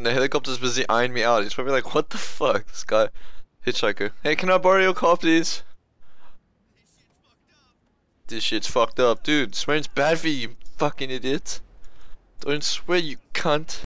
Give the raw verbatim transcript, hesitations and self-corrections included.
and the helicopter's busy eyeing me out. He's probably like, what the fuck, this guy? Hitchhiker. Hey, can I borrow your car, please? This shit's fucked up. Dude, swearing's bad for you, you fucking idiot. Don't swear, you cunt.